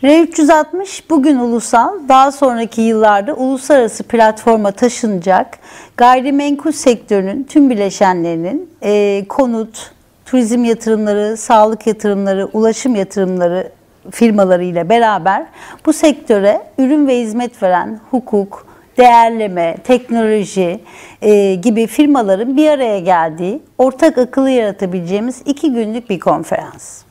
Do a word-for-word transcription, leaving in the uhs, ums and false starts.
R üç yüz altmış bugün ulusal, daha sonraki yıllarda uluslararası platforma taşınacak gayrimenkul sektörünün tüm bileşenlerinin e, konut, turizm yatırımları, sağlık yatırımları, ulaşım yatırımları firmaları ile beraber bu sektöre ürün ve hizmet veren hukuk, değerleme, teknoloji e, gibi firmaların bir araya geldiği, ortak akıllı yaratabileceğimiz iki günlük bir konferans.